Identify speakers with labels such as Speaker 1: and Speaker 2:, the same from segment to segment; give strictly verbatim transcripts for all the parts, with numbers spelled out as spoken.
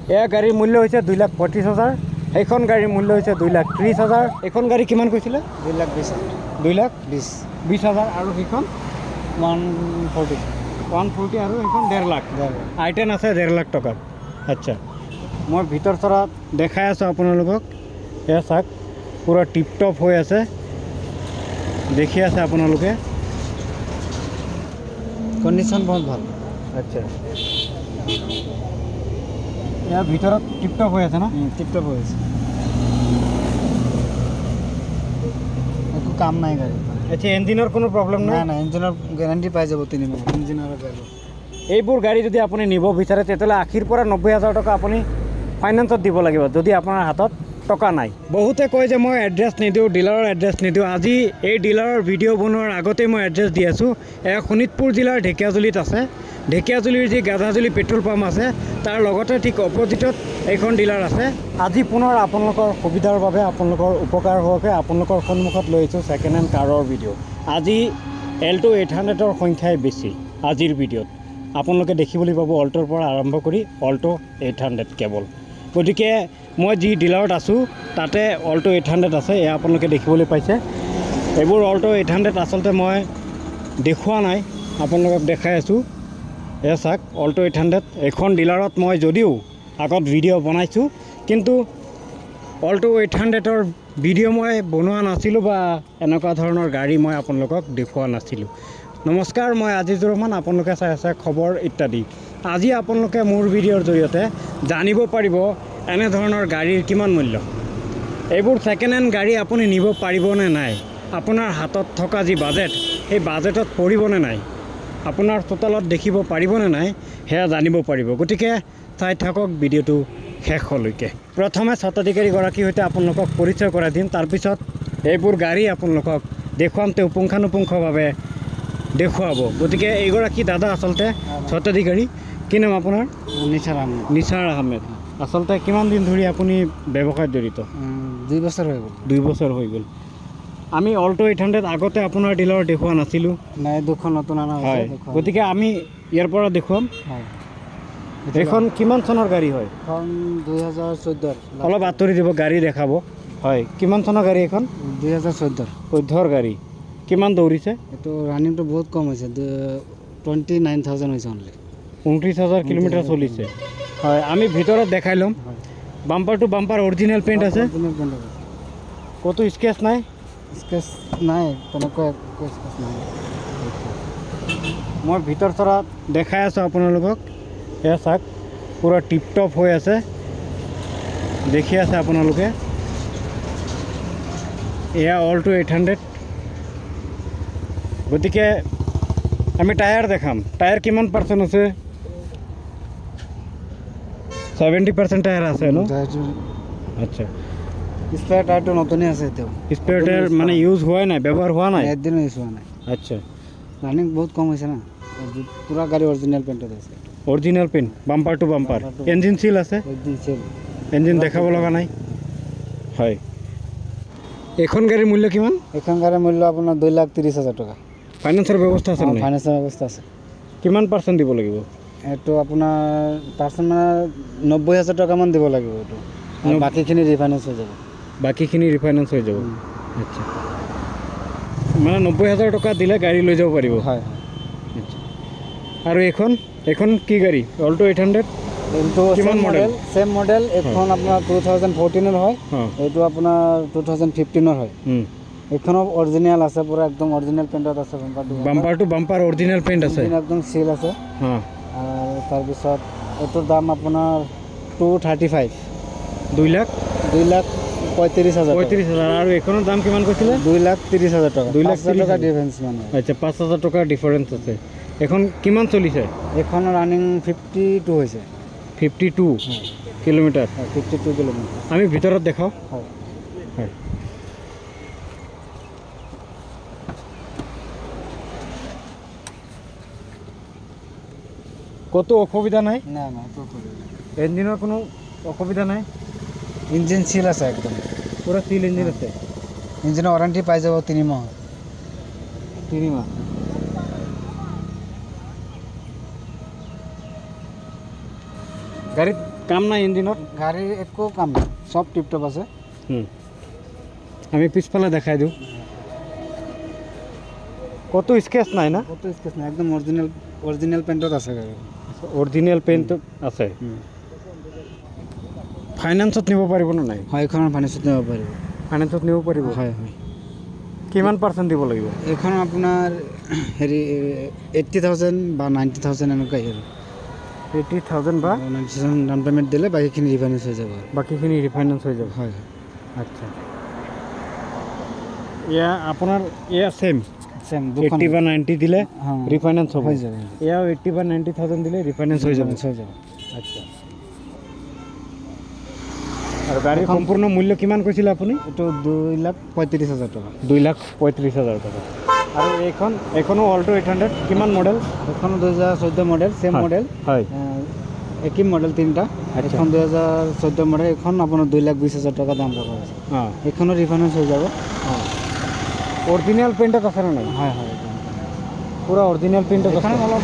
Speaker 1: এয়া গাড়ীৰ মূল্য হৈছে দুই লাখ পঁয়ত্ৰিছ হাজাৰ। সেইখন গাড়ীৰ মূল্য হৈছে দুই লাখ ত্ৰিছ হাজাৰ। এইখন গাড়ী কিমান কৈছিলে?
Speaker 2: দুই লাখ বিছ হাজাৰ।
Speaker 1: দুই লাখ
Speaker 2: বিছ
Speaker 1: বিছ হাজাৰ আৰু সেইখন
Speaker 2: ওৱান ফৰ্টি
Speaker 1: ওৱান ফৰ্টি আৰু সেইখন ডেৰ লাখ আই টেন আছে ডেৰ লাখ টকাত। আচ্ছা, মই ভিতৰ চৰা দেখাই আছোঁ আপোনালোকক। এয়া চাওক পুৰা টিপটপ হৈ আছে, দেখি আছে আপোনালোকে।
Speaker 2: কণ্ডিশ্যন বহুত ভাল।
Speaker 1: আচ্ছা, ইয়াৰ ভিতৰত টিপটপ হৈ আছে ন?
Speaker 2: টিপটপ হৈ আছে, একো কাম নাই গাড়ী।
Speaker 1: আচ্ছা, ইঞ্জিনৰ কোনো প্ৰব্লেম নাই?
Speaker 2: নাই নাই, ইঞ্জিনৰ গেৰাণ্টি পাই যাব তিনি মাহ ইঞ্জিনৰ গাড়ী।
Speaker 1: এইবোৰ গাড়ী যদি আপুনি নিব বিচাৰে তেতিয়াহ'লে আশীৰ পৰা নব্বৈ হাজাৰ টকা আপুনি ফাইনেন্সত দিব লাগিব যদি আপোনাৰ হাতত টকা নাই। বহুতে কয় যে মই এড্ৰেছ নিদিওঁ, ডিলাৰৰ এড্ৰেছ নিদিওঁ। আজি এই ডিলাৰৰ ভিডিঅ' বনোৱাৰ আগতেই মই এড্ৰেছ দি আছোঁ। এয়া শোণিতপুৰ জিলাৰ ঢেকীয়াজুলিত আছে। ঢেকীয়াজুলিৰ যি গাধাজুলি পেট্ৰল পাম্প আছে তাৰ লগতে ঠিক অপজিটত এইখন ডিলাৰ আছে। আজি পুনৰ আপোনালোকৰ সুবিধাৰ বাবে, আপোনালোকৰ উপকাৰ হোৱাকৈ আপোনালোকৰ সন্মুখত লৈ আহিছোঁ ছেকেণ্ড হেণ্ড কাৰৰ ভিডিঅ'। আজি এল্টো এইট হাণ্ড্ৰেডৰ সংখ্যাই বেছি আজিৰ ভিডিঅ'ত। আপোনালোকে দেখিবলৈ পাব অল্টোৰ পৰা আৰম্ভ কৰি অল্টো এইট হাণ্ড্ৰেড কেৱল। গতিকে মই যি ডিলাৰত আছোঁ তাতে অল্টো এইট হাণ্ড্ৰেড আছে, এয়া আপোনালোকে দেখিবলৈ পাইছে। এইবোৰ অল্টো এইট হাণ্ড্ৰেড আচলতে মই দেখুওৱা নাই, আপোনালোকক দেখাই আছোঁ। এয়া চাওক অল্টো এইট হাণ্ড্ৰেড। এইখন ডিলাৰত মই যদিও আগত ভিডিঅ' বনাইছোঁ, কিন্তু অল্টো এইট হাণ্ড্ৰেডৰ ভিডিঅ' মই বনোৱা নাছিলোঁ বা এনেকুৱা ধৰণৰ গাড়ী মই আপোনালোকক দেখুওৱা নাছিলোঁ। নমস্কাৰ, মই আজিজুৰ ৰহমান। আপোনালোকে চাই আছে খবৰ ইত্যাদি। আজি আপোনালোকে মোৰ ভিডিঅ'ৰ জৰিয়তে জানিব পাৰিব এনেধৰণৰ গাড়ীৰ কিমান মূল্য। এইবোৰ ছেকেণ্ড হেণ্ড গাড়ী আপুনি নিব পাৰিবনে নাই, আপোনাৰ হাতত থকা যি বাজেট সেই বাজেটত পৰিবনে নাই, আপোনাৰ চোতালত দেখিব পাৰিবনে নাই, সেয়া জানিব পাৰিব। গতিকে চাই থাকক ভিডিঅ'টো শেষলৈকে। প্ৰথমে স্বত্বাধিকাৰীগৰাকীৰ সৈতে আপোনালোকক পৰিচয় কৰাই দিম, তাৰপিছত এইবোৰ গাড়ী আপোনালোকক দেখুৱাম, তেওঁ পুংখানুপুংখভাৱে দেখুৱাব। গতিকে এইগৰাকী দাদা আচলতে স্বত্বাধিকাৰী। কি নাম আপোনাৰ?
Speaker 2: নিচাৰ আহমেদ।
Speaker 1: নিচাৰ আহমেদ। আচলতে কিমান দিন ধৰি আপুনি ব্যৱসায়ত জড়িত?
Speaker 2: দুই বছৰ হৈ গ'ল।
Speaker 1: দুই বছৰ হৈ গ'ল। আমি অল্টো এইট হাণ্ড্ৰেড আগতে আপোনাৰ ডিলাৰত দেখুওৱা নাছিলোঁ।
Speaker 2: নাই, দুখন নতুন অনা
Speaker 1: হয়, গতিকে আমি ইয়াৰ পৰা দেখুৱাম। এইখন কিমান চনৰ গাড়ী হয়?
Speaker 2: এখন দুই হাজাৰ চৈধ্যৰ।
Speaker 1: অলপ আঁতৰি দিব, গাড়ী দেখাব। হয়, কিমান চনৰ গাড়ী এইখন?
Speaker 2: দুই হাজাৰ চৈধ্যৰ।
Speaker 1: চৈধ্যৰ গাড়ী। কিমান দৌৰিছে?
Speaker 2: এইটো ৰানিংটো বহুত কম হৈছে, টুৱেণ্টি নাইন থাউজেণ্ড হৈছে অনলি।
Speaker 1: ঊনত্ৰিছ হাজাৰ কিলোমিটাৰ চলিছে। হয়, আমি ভিতৰত দেখাই ল'ম। Bumper to bumper original paint আছে, ক'তো স্কেচ নাই?
Speaker 2: স্কেচ নাই, তেনেকুৱা একো স্কেচ নাই।
Speaker 1: মই ভিতৰ চৰা দেখাই আছোঁ আপোনালোকক। এয়া চাওক পুৰা টিপটপ হৈ আছে, দেখি আছে আপোনালোকে। এয়া অল্টো এইট হাণ্ড্ৰেড। গতিকে আমি টায়াৰ দেখাম। টায়াৰ কিমান পাৰ্চেণ্ট আছে? ছেভেণ্টি পাৰ্চেণ্ট টায়াৰ আছে ন? আচ্ছা,
Speaker 2: স্পেয়াৰ টায়াৰটো নতুনেই আছে এতিয়াও।
Speaker 1: স্পেয়াৰ টায়াৰ মানে ইউজ হোৱাই নাই, ব্যৱহাৰ হোৱা নাই?
Speaker 2: একদিনো ইউজ হোৱা নাই।
Speaker 1: আচ্ছা,
Speaker 2: ৰানিং বহুত কম হৈছে না, পুৰা গাড়ী অৰিজিনেল পেইণ্টত আছে।
Speaker 1: Original paint, bumper to bumper. Engine seal আছে? ইঞ্জিন দেখাব লগা নাই? হয়। এইখন গাড়ীৰ মূল্য কিমান?
Speaker 2: এইখন গাড়ীৰ মূল্য আপোনাৰ দুই লাখ ত্ৰিছ হাজাৰ টকা।
Speaker 1: ফাইনেন্সৰ ব্যৱস্থা আছে?
Speaker 2: ফাইনেন্সৰ ব্যৱস্থা আছে।
Speaker 1: কিমান পাৰ্চেণ্ট দিব লাগিব?
Speaker 2: এইটো আপোনাৰ পাৰ্চেণ্ট মানে নব্বৈ হাজাৰ টকামান দিব লাগিব এইটো, বাকীখিনি ৰিফাইনেন্স হৈ যাব।
Speaker 1: বাকীখিনি ৰিফাইনেন্স হৈ যাব। আচ্ছা, মানে নব্বৈ হাজাৰ টকা দিলে গাড়ী লৈ যাব পাৰিব?
Speaker 2: হয়।
Speaker 1: আচ্ছা, আৰু এইখন এইখন কি গাড়ী? Alto eight hundred.
Speaker 2: এইটো কিমান মডেল? Same model. এইখন আপোনাৰ টু থাউজেণ্ড ফৰ্টিনৰ হয়, এইটো আপোনাৰ টু থাউজেণ্ড ফিফটিনৰ হয়। এইখনো অৰিজিনেল আছে, পুৰা একদম অৰিজিনেল পেইণ্টত আছে।
Speaker 1: Bumper to bumper original paint আছে,
Speaker 2: একদম চিল আছে। আৰু তাৰপিছত এইটোৰ দাম আপোনাৰ টু থাৰ্টি ফাইভ।
Speaker 1: দুই লাখ
Speaker 2: দুই লাখ পঁয়ত্ৰিছ হাজাৰ।
Speaker 1: পঁয়ত্ৰিছ হাজাৰ। আৰু এইখনৰ দাম কিমান কৈছিলে?
Speaker 2: দুই লাখ ত্ৰিছ হাজাৰ টকা।
Speaker 1: দুই লাখ
Speaker 2: টকা ডিফাৰেঞ্চ মানে।
Speaker 1: আচ্ছা, পাঁচ হাজাৰ টকাৰ ডিফাৰেঞ্চ আছে। এখন কিমান চলিছে?
Speaker 2: এইখন ৰানিং ফিফটি টু হৈছে।
Speaker 1: Fifty two kilometre?
Speaker 2: Fifty two kilometre.
Speaker 1: আমি ভিতৰত দেখাওঁ।
Speaker 2: হয়
Speaker 1: হয়। কত অসুবিধা নাই?
Speaker 2: না না, তো অসুবিধা।
Speaker 1: ইঞ্জিনৰ কোনো অসুবিধা নাই?
Speaker 2: ইঞ্জিন সিল আছে একদম,
Speaker 1: পুরো সিল ইঞ্জিন আছে।
Speaker 2: ইঞ্জিনৰ ওয়ারেন্টি পাই যাব তিনি মাহ।
Speaker 1: তিনি মাহ। গাড়ীত কাম নাই ইঞ্জিনত?
Speaker 2: গাড়ীৰ একো কাম নাই, চব টিপটপ আছে।
Speaker 1: আমি পিছফালে দেখাই দিওঁ। কতো স্কেচ নাই না?
Speaker 2: কতো স্কেচ নাই, একদম অৰিজিনেল অৰিজিনেল পেইণ্টত আছে গাড়ী।
Speaker 1: অৰিজিনেল পেইণ্ট আছে। ফাইনেন্সত নিব পাৰিব নে নাই?
Speaker 2: হয়, এইখনৰ ফাইনেন্সত নিব পাৰিব।
Speaker 1: ফাইনেন্সত নিব পাৰিব?
Speaker 2: হয় হয়।
Speaker 1: কিমান পাৰ্চেণ্ট দিব লাগিব?
Speaker 2: এইখন আপোনাৰ হেৰি এইট্টি থাউজেণ্ড বা নাইণ্টি থাউজেণ্ড এনেকুৱাই আৰু।
Speaker 1: এইটি থাউজেণ্ড বা
Speaker 2: নাইণ্টি থাউজেণ্ড ডাউন পে'মেণ্ট দিলে বাকীখিনি ৰিফাইনেন্স হৈ যাব।
Speaker 1: বাকীখিনি ৰিফাইনেন্স হৈ যাব?
Speaker 2: হয়।
Speaker 1: আচ্ছা, এয়া আপোনাৰ এয়া ছেম
Speaker 2: ছেম
Speaker 1: এইট্টি বা নাইণ্টি দিলে
Speaker 2: হ্যাঁ
Speaker 1: ৰিফাইনেন্স হ'ব?
Speaker 2: হৈ যাব।
Speaker 1: এয়াও এইট্টি বা নাইণ্টি থাউজেণ্ড দিলে ৰিফাইনেন্স হৈ যাব?
Speaker 2: হৈ যাব।
Speaker 1: আচ্ছা, আৰু গাড়ীৰ সম্পূৰ্ণ মূল্য কিমান কৈছিলে আপুনি?
Speaker 2: এইটো দুই লাখ পঁয়ত্ৰিছ হাজাৰ টকা।
Speaker 1: দুই লাখ পঁয়ত্ৰিছ হাজাৰ টকা। আৰু এইখন এইখনো অল্টো এইট হাণ্ড্ৰেড কিমান মডেল?
Speaker 2: এইখন দুহেজাৰ চৈধ্য মডেল, ছেম মডেল।
Speaker 1: হয়,
Speaker 2: একেই মডেল তিনিটা। এইখন দুহেজাৰ চৈধ্য মডেল, এইখন আপোনাৰ দুই লাখ বিছ হাজাৰ টকা দাম পকা হৈছে।
Speaker 1: অঁ,
Speaker 2: এইখনো ৰিফাইনেন্স হৈ যাব।
Speaker 1: অঁ, অৰিজিনেল পেইণ্টত আছে নে নাই?
Speaker 2: হয় হয়,
Speaker 1: পূৰা অৰিজিনেল পেইণ্টত আছে?
Speaker 2: অলপ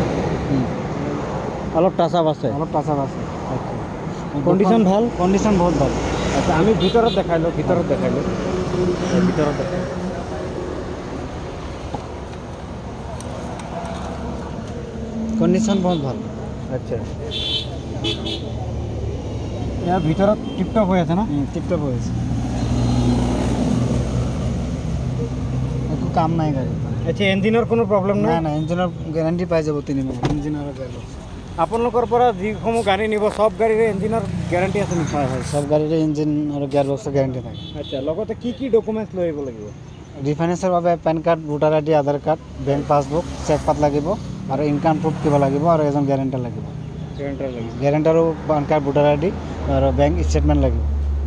Speaker 1: অলপ টাচ আপ আছে?
Speaker 2: অলপ টাচ আপ আছে।
Speaker 1: কণ্ডিশ্যন ভাল?
Speaker 2: কণ্ডিশ্যন বহুত ভাল।
Speaker 1: আচ্ছা, আমি ভিতৰত দেখাই লওঁ, ভিতৰত দেখাই লওঁ, ভিতৰত দেখাই।
Speaker 2: কণ্ডিশ্যন বহুত ভাল।
Speaker 1: আচ্ছা, ইয়াৰ ভিতৰত টিপটপ হৈ আছে ন?
Speaker 2: টিপটপ হৈ আছে, একো কাম নাই গাড়ী।
Speaker 1: আচ্ছা, ইঞ্জিনৰ কোনো প্ৰব্লেম নাই?
Speaker 2: নাই নাই, ইঞ্জিনৰ গেৰাণ্টি পাই যাব তিনি মাহ ইঞ্জিনৰ।
Speaker 1: আপোনালোকৰ পৰা যিসমূহ গাড়ী নিব চব গাড়ীৰে ইঞ্জিনৰ গেৰাণ্টি আছে নেকি?
Speaker 2: হয় হয়, চব গাড়ীৰে ইঞ্জিন আৰু গিয়াৰ বক্সৰ গেৰাণ্টি থাকে।
Speaker 1: আচ্ছা, লগতে কি কি ডকুমেণ্টছ লৈ আহিব লাগিব?
Speaker 2: ৰিফাইনেন্সৰ বাবে PAN card, voter I D, Aadhaar card, bank passbook, cheque পাত লাগিব আৰু ইনকাম প্ৰুফ কিবা লাগিব আৰু এজন গেৰাণ্টাৰ লাগিব।
Speaker 1: গেৰাণ্টাৰ লাগিব?
Speaker 2: গেৰাণ্টাৰো PAN card, voter I D আৰু বেংক ষ্টেটমেণ্ট লাগিব।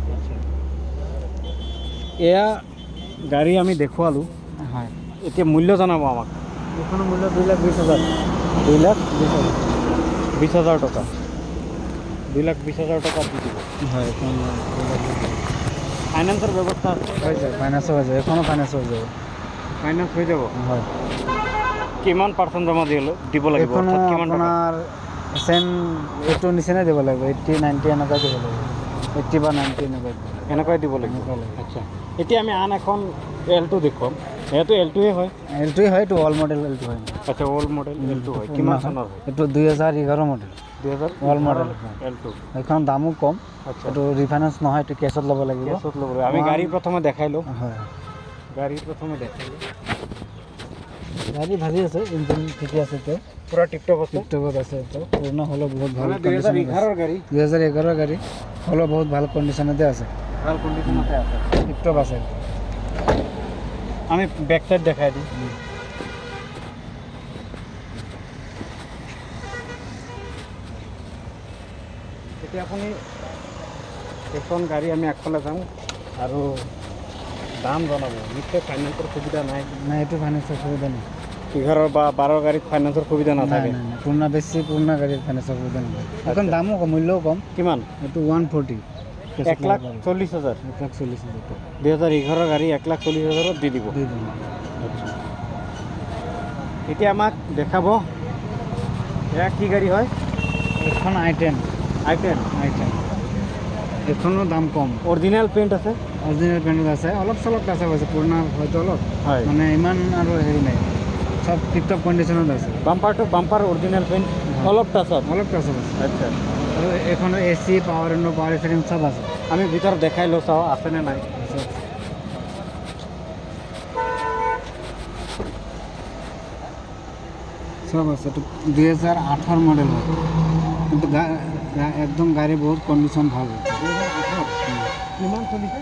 Speaker 1: এয়া গাড়ী আমি দেখুৱালোঁ।
Speaker 2: হয়,
Speaker 1: এতিয়া মূল্য জনাব আমাক।
Speaker 2: এইখনৰ মূল্য দুই লাখ বিছ হাজাৰ।
Speaker 1: দুই লাখ
Speaker 2: বিছ হাজাৰ
Speaker 1: বিছ হাজাৰ টকা। দুই লাখ বিছ হাজাৰ টকা দি দিব?
Speaker 2: হয়, এইখন
Speaker 1: ফাইনেন্সৰ ব্যৱস্থা আছে?
Speaker 2: হৈ যাব, ফাইনেন্সো হৈ যাব। এইখনো ফাইনেন্স হৈ যাব।
Speaker 1: ফাইনেন্স হৈ যাব?
Speaker 2: হয়।
Speaker 1: কিমান পাৰ্চেণ্ট জমা দিব দিব লাগিব?
Speaker 2: এইখনো
Speaker 1: কিমান টকা?
Speaker 2: আপোনাৰ ছেম এইটোৰ নিচিনাই দিব লাগিব, এইট্টি নাইণ্টি এনেকুৱা দিব লাগিব। এইট্টি বা নাইণ্টি এনেকুৱা
Speaker 1: এনেকুৱাই দিব লাগিব? আচ্ছা, এতিয়া আমি আন এখন এলটো দেখুৱাম। এইটো এলটোৱে হয়?
Speaker 2: এলটোৱে হয়, এইটো অল মডেল এলটো হয়।
Speaker 1: আচ্ছা, অল মডেল এলটো হয়। কিমান চনৰ হয়?
Speaker 2: এইটো দুই হাজাৰ এঘাৰ মডেল।
Speaker 1: দুই হাজাৰ
Speaker 2: অল মডেল
Speaker 1: এলটো।
Speaker 2: এইখন দামো কম।
Speaker 1: আচ্ছা,
Speaker 2: এইটো ৰিফাইনেন্স নহয়, এইটো কেছত ল'ব লাগিব।
Speaker 1: কেছত ল'ব লাগিব। আমি গাড়ী প্ৰথমে দেখাই লওঁ।
Speaker 2: হয়,
Speaker 1: গাড়ী প্ৰথমে দেখাই লওঁ।
Speaker 2: গাড়ী ভালে আছে, ইঞ্জিন ঠিকে আছে, এতিয়া
Speaker 1: পূৰা টিপটপ আছে?
Speaker 2: টিপটপত আছে। এইটো পুৰণা হ'লেও বহুত ভাল
Speaker 1: দুই হাজাৰ এঘাৰৰ গাড়ী?
Speaker 2: দুই হাজাৰ এঘাৰৰ গাড়ী হ'লেও বহুত ভাল কণ্ডিশ্যনতে আছে,
Speaker 1: ভাল কণ্ডিশ্যনতে আছে,
Speaker 2: টিপটপ আছে।
Speaker 1: আমি বেক সাইড দেখাই দিই। এতিয়া আপুনি এখন গাড়ী আমি আগফালে যাম আৰু দাম জনাব। নিশ্চয় ফাইনেন্সৰ সুবিধা নাই?
Speaker 2: নাই, এইটো ফাইনেন্সৰ সুবিধা নাই।
Speaker 1: এঘাৰ বা বাৰ গাড়ীত ফাইনেন্সৰ সুবিধা নাথাকে?
Speaker 2: পুৰণা বেছি পুৰণা গাড়ীৰ ফাইনেন্সৰ সুবিধা নাথাকে। এখন দামো কম, মূল্যও কম।
Speaker 1: কিমান?
Speaker 2: এইটো ওৱান ফৰ্টি,
Speaker 1: এক লাখ চল্লিছ হাজাৰ?
Speaker 2: এক লাখ চল্লিছ হাজাৰ টকা।
Speaker 1: দুই হাজাৰ এঘাৰৰ গাড়ী এক লাখ চল্লিছ হাজাৰত দি দিব?
Speaker 2: দি দিম।
Speaker 1: আচ্ছা, এতিয়া আমাক দেখাব এয়া কি গাড়ী হয়?
Speaker 2: এইখন I ten.
Speaker 1: I ten?
Speaker 2: I ten, এইখনৰ দাম কম।
Speaker 1: অৰিজিনেল পেইণ্ট আছে?
Speaker 2: অৰিজিনেল পেইণ্ট আছে, অলপ চলপ টাচ আপ আছে, পুৰণা হয়তো অলপ,
Speaker 1: হয়,
Speaker 2: মানে ইমান আৰু হেৰি নাই, চব টিপটপ কণ্ডিশ্যনত আছে।
Speaker 1: বাম্পাৰটো বাম্পাৰ অৰিজিনেল পেইণ্ট, অলপ টাচ আপ?
Speaker 2: অলপ টাচ আপ আছে।
Speaker 1: আচ্ছা,
Speaker 2: আৰু এইখনৰ A C, power window, power steering চব আছে।
Speaker 1: আমি ভিতৰত দেখাই লওঁ, চাওঁ আছেনে নাই।
Speaker 2: সব আছে। এইটো দুই হাজাৰ আঠৰ মডেল হয়, কিন্তু একদম গাড়ী বহুত কণ্ডিশ্যন ভাল।
Speaker 1: কিমান চলিছে?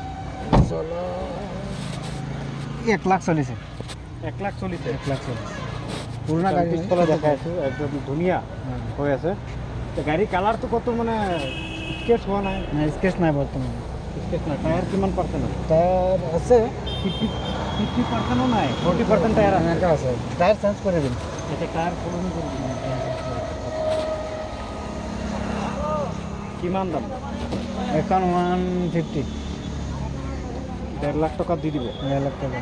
Speaker 2: এক লাখ চলিছে।
Speaker 1: এক লাখ চলিছে?
Speaker 2: এক লাখ চলিছে, পুৰণা গাড়ী।
Speaker 1: পিছফালে দেখাই আছোঁ, একদম ধুনীয়া হৈ আছে। গাড়ী কালাৰটো কতো মানে স্কেচ হোৱা নাই?
Speaker 2: নাই, স্কেচ নাই বৰ্তমান।
Speaker 1: স্কেচ নাই। টায়াৰ কিমান পাৰ্চেণ্ট আছে?
Speaker 2: টায়াৰ আছে
Speaker 1: ফিফটি ফিফটি পাৰ্চেণ্টো নাই, ফৰ্টি পাৰ্চেণ্ট টায়াৰ আছে।
Speaker 2: এনেকুৱা আছে, টায়াৰ চেঞ্জ কৰি দিম।
Speaker 1: এতিয়া টায়াৰ সলনি কৰি দিম। কিমান দাম?
Speaker 2: এখন ওৱান ফিফটি।
Speaker 1: দেড় লাখ টকা দি দিব?
Speaker 2: দেড় লাখ টকা।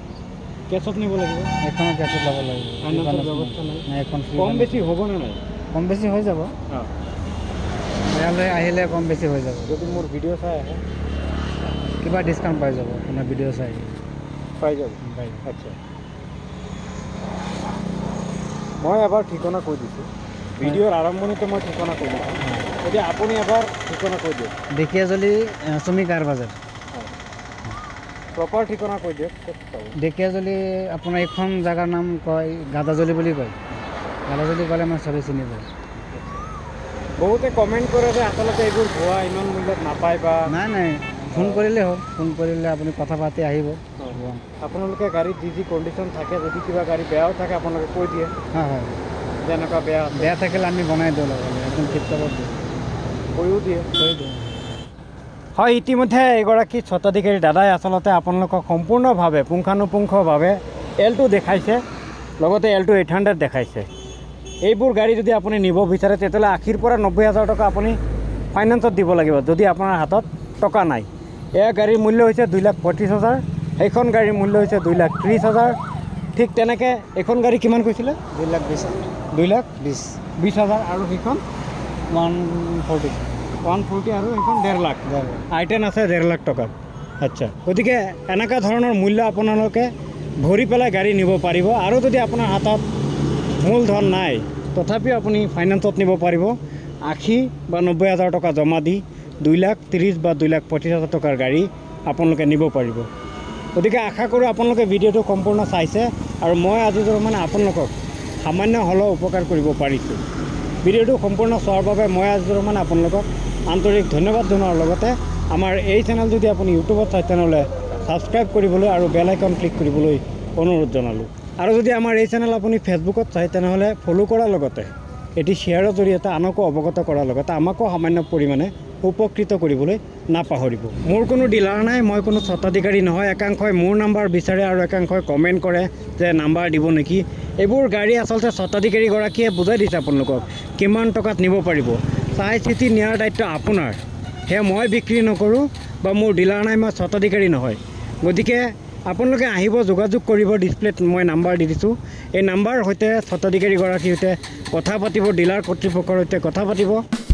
Speaker 1: কেছত নিব লাগিব?
Speaker 2: এখনো কেছত ল'ব লাগিব।
Speaker 1: ফাইনেন্সৰ ব্যৱস্থা নাই?
Speaker 2: নাই, এখন
Speaker 1: কম বেছি হ'বনে নাই?
Speaker 2: কম বেছি হৈ যাব,
Speaker 1: অঁ
Speaker 2: ইয়ালৈ আহিলে কম বেছি হৈ যাব।
Speaker 1: যদি মোৰ ভিডিঅ' চাই আহে
Speaker 2: কিবা ডিছকাউণ্ট পাই যাব আপোনাৰ ভিডিঅ' চাই
Speaker 1: পাই যাব।
Speaker 2: পাই যাব।
Speaker 1: আচ্ছা, মই এবাৰ ঠিকনা কৈ দিছোঁ, ভিডিঅ'ৰ আৰম্ভণিতে মই ঠিকনা কৈ দিছোঁ, এতিয়া আপুনি এবাৰ ঠিকনা কৈ দিয়ক।
Speaker 2: ঢেকীয়াজুলি শ্ৰমিকাৰ বাজাৰ।
Speaker 1: প্ৰপাৰ ঠিকনা কৈ দিয়ক, ক'ত পাব?
Speaker 2: ঢেকীয়াজুলি আপোনাৰ এইখন জেগাৰ নাম কয় গাদাজুলি বুলি কয়। গাদাজুলি ক'লে মানে চবেই চিনি পায়।
Speaker 1: বহুতে কমেণ্ট কৰে যে আচলতে এইবোৰ ভুৱা, ইমান মূল্যত নাপায় বা
Speaker 2: নাই নাই, ফোন কৰিলেই হ'ল, ফোন কৰিলে আপুনি কথা পাতি আহিব।
Speaker 1: আপোনালোকে গাড়ীত যি যি কণ্ডিশ্যন থাকে, যদি কিবা গাড়ী বেয়াও থাকে আপোনালোকে কৈ দিয়ে
Speaker 2: হয় হয়,
Speaker 1: যেনেকুৱা বেয়া
Speaker 2: বেয়া থাকিলে আমি বনাই দিওঁ লগতে, একদম টিপটপত দিওঁ,
Speaker 1: কৈও দিয়ে।
Speaker 2: কৈ দিওঁ।
Speaker 1: হয়, ইতিমধ্যে এগৰাকী স্বত্বাধিকাৰী দাদাই আচলতে আপোনালোকক সম্পূৰ্ণভাৱে পুংখানুপুংখভাৱে এলটো দেখাইছে, লগতে এলটো এইট হাণ্ড্ৰেড দেখাইছে। এইবোৰ গাড়ী যদি আপুনি নিব বিচাৰে তেতিয়াহ'লে আশীৰ পৰা নব্বৈ হাজাৰ টকা আপুনি ফাইনেন্সত দিব লাগিব, যদি আপোনাৰ হাতত টকা নাই। এয়া গাড়ীৰ মূল্য হৈছে দুই লাখ পঁয়ত্ৰিছ হাজাৰ, সেইখন গাড়ীৰ মূল্য হৈছে দুই লাখ ত্ৰিছ হাজাৰ। ঠিক তেনেকৈ এইখন গাড়ী কিমান কৈছিলে?
Speaker 2: দুই লাখ বিছ
Speaker 1: দুই লাখ
Speaker 2: বিছ
Speaker 1: বিছ হাজাৰ আৰু সেইখন
Speaker 2: ওৱান ফৰ্টি
Speaker 1: ওৱান ফৰ্টি আৰু সেইখন ডেৰ লাখ। আই টেন আছে ডেৰ লাখ টকাত। আচ্ছা, গতিকে এনেকুৱা ধৰণৰ মূল্য আপোনালোকে ভৰি পেলাই গাড়ী নিব পাৰিব। আৰু যদি আপোনাৰ হাতত মূলধন নাই তথাপিও আপুনি ফাইনেন্সত নিব পাৰিব। আশী বা নব্বৈ হাজাৰ টকা জমা দি দুই লাখ ত্ৰিছ বা দুই লাখ পঁচিছ হাজাৰ টকাৰ গাড়ী আপোনালোকে নিব পাৰিব। গতিকে আশা কৰোঁ আপোনালোকে ভিডিঅ'টো সম্পূৰ্ণ চাইছে আৰু মই আজি মানে আপোনালোকক সামান্য হ'লেও উপকাৰ কৰিব পাৰিছোঁ। ভিডিঅ'টো সম্পূৰ্ণ চোৱাৰ বাবে মই আজি মানে আপোনালোকক আন্তৰিক ধন্যবাদ জনোৱাৰ লগতে আমাৰ এই চেনেল যদি আপুনি ইউটিউবত চাই তেনেহ'লে ছাবস্ক্ৰাইব কৰিবলৈ আৰু বেল আইকন ক্লিক কৰিবলৈ অনুৰোধ জনালোঁ। আৰু যদি আমাৰ এই চেনেল আপুনি ফেচবুকত চাই তেনেহ'লে ফ'ল' কৰাৰ লগতে এটি শ্বেয়াৰৰ জৰিয়তে আনকো অৱগত কৰাৰ লগতে আমাকো সামান্য পৰিমাণে উপকৃত কৰিবলৈ নাপাহৰিব। মোৰ কোনো ডিলাৰ নাই, মই কোনো স্বত্বাধিকাৰী নহয়। একাংশই মোৰ নাম্বাৰ বিচাৰে আৰু একাংশই কমেণ্ট কৰে যে নাম্বাৰ দিব নেকি। এইবোৰ গাড়ী আচলতে স্বত্বাধিকাৰীগৰাকীয়ে বুজাই দিছে আপোনালোকক কিমান টকাত নিব পাৰিব। চাই চিতি নিয়াৰ দায়িত্ব আপোনাৰ। সেয়া মই বিক্ৰী নকৰোঁ বা মোৰ ডিলাৰ নাই, মই স্বত্বাধিকাৰী নহয়। গতিকে আপোনালোকে আহিব, যোগাযোগ কৰিব, ডিছপ্লেত মই নাম্বাৰ দি দিছোঁ। এই নাম্বাৰ সৈতে স্বত্বাধিকাৰীগৰাকীৰ সৈতে কথা পাতিব, ডিলাৰ কৰ্তৃপক্ষৰ সৈতে কথা পাতিব।